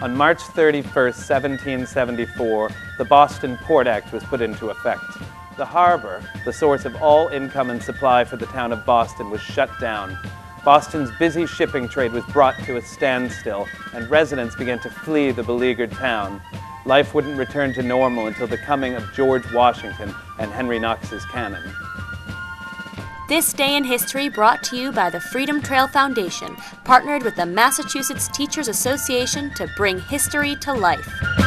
On March 31, 1774, the Boston Port Act was put into effect. The harbor, the source of all income and supply for the town of Boston, was shut down. Boston's busy shipping trade was brought to a standstill, and residents began to flee the beleaguered town. Life wouldn't return to normal until the coming of George Washington and Henry Knox's cannon. This Day in History brought to you by the Freedom Trail Foundation, partnered with the Massachusetts Teachers Association to bring history to life.